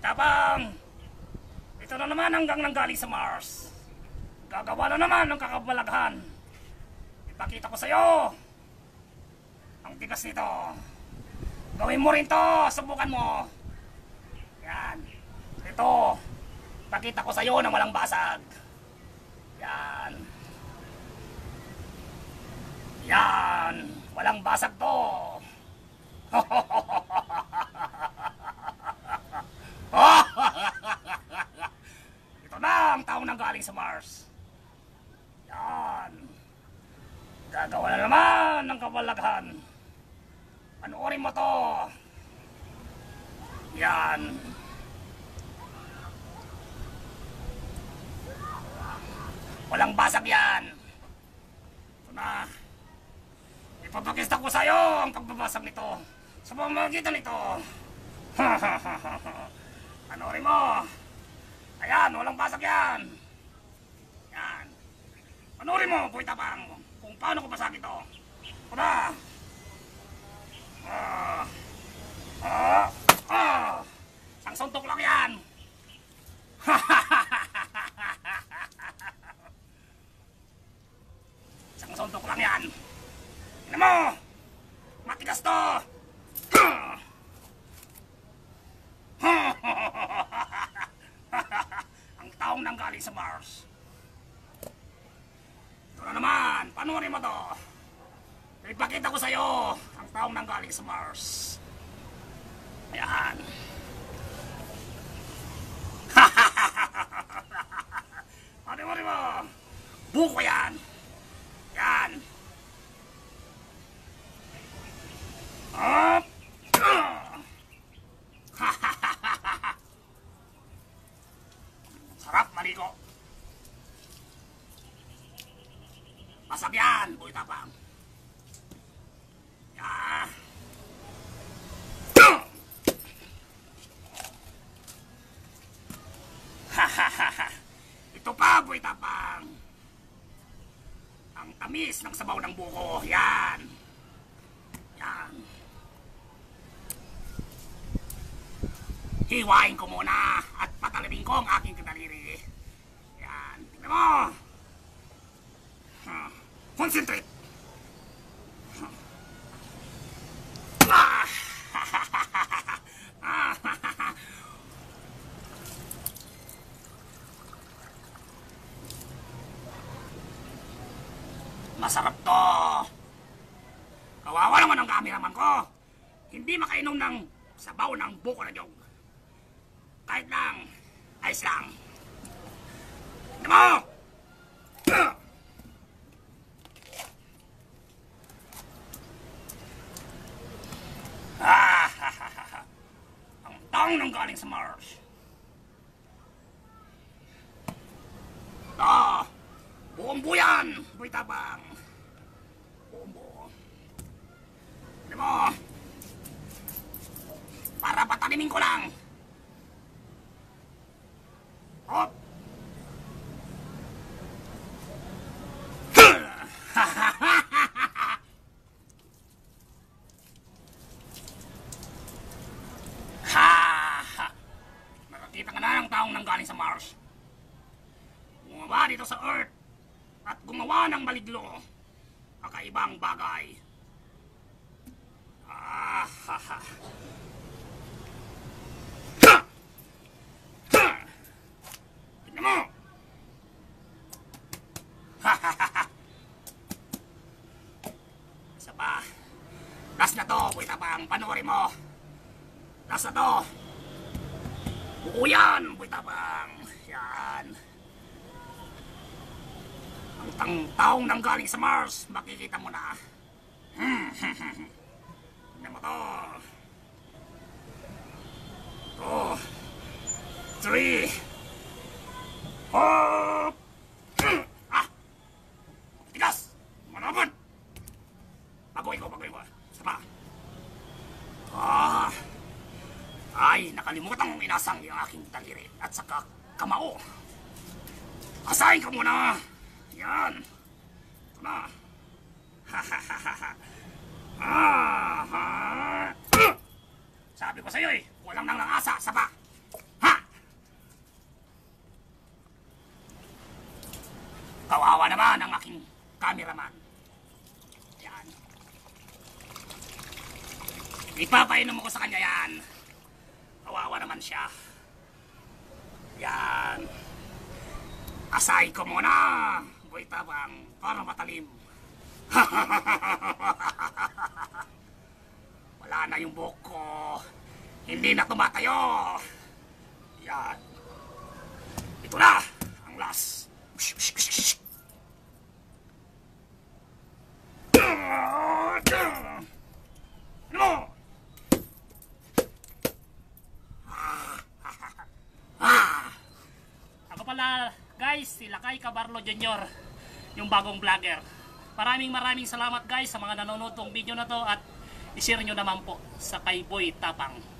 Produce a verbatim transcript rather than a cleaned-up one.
Tabang! Ito na naman hanggang nanggaling sa Mars. Gagawa na naman ng kakabalaghan. Ipakita ko sa'yo ang tigas nito. Gawin mo rin to, subukan mo. Yan. Ito. Pakita ko sa'yo na walang basag. Yan. Yan. Walang basag to. Ito na ang taong nanggaling sa Mars. Yan. Gagawa na naman ng kabalaghan. Panoorin mo to. Yan. Walang basag yan. Ito na. Ipapakita ko sa'yo ang pagbabasag nito. Sa pamamagitan nito. Panoorin mo. Ayan, walang basag yan. Yan. Panoorin mo, Boy Tabang, kung paano ko basag ito. Ito na. Ah. Ah. Ah. Isang suntok lang yan. Isang suntok lang yan. Tingnan mo. Matigas to. Ang taong nanggaling sa Mars. Ito na naman. Panoorin mo to. Ipakita ko sa'yo ang taong nanggaling sa Mars. Ayan. Panoorin mo. Buko yan. Yan. Up. Sarap maligo. Basag yan, Boy Tabang. Yan. Ito pa, Boy Tabang. Ang tamis ng sabaw ng buko. Yan. Yan. Hiwain ko muna at patalibin ko ang aking kadaliri. Yan. Tignan mo. Huh. Concentrate. Huh. Ah. Masarap to. Kawawa naman ang cameraman ko. Hindi makainom ng sabaw ng buko na jog. Kahit lang, ayos lang. Tignan mo! Ah, ang taong nanggaling sa Mars. Ah, buong buyan, Boy Tabang. Buong buo. Tignan mo. Para patalimin ko lang. Hop! Nakakita ka na ng taong nanggaling sa Mars. Gumawa dito sa Earth at gumawa ng maliglo. Kakaibang bagay. Ah, ha, ha. Tignan mo! Isa pa. Last na to, Boy Tabang. Panoorin mo. Last na to. Buo yan, Boy Tabang. Yan. Ang tang taong nanggaling sa Mars, makikita mo na. Hmm. Tignan mo to. Two. Three. Hop! Ah! Tigas! Manapan! Bagoy ko, bagoy ko. Isa pa. Ah! Ay, nakalimutan kong inasang yung aking daliri at saka kamao. Asahin ka muna. Yan. Ito na. Ha ha ha ha ha. Ah ha. Sabi ko sa'yo eh, walang nang langasa. Isa pa. Ipapainom ko sa kanya yan. Kawawa naman siya. Yan. Asahin ko muna, Boy Tabang, para matalim. Wala na yung buhok ko. Hindi na tumatayo. Yan. Ito na, ang last. Ano? Ako pala, guys, si Lakay Cabarlo Junior, yung bagong vlogger. Maraming maraming salamat guys sa mga nanonood tong video na to at i-share nyo naman po sa kay Boy Tapang.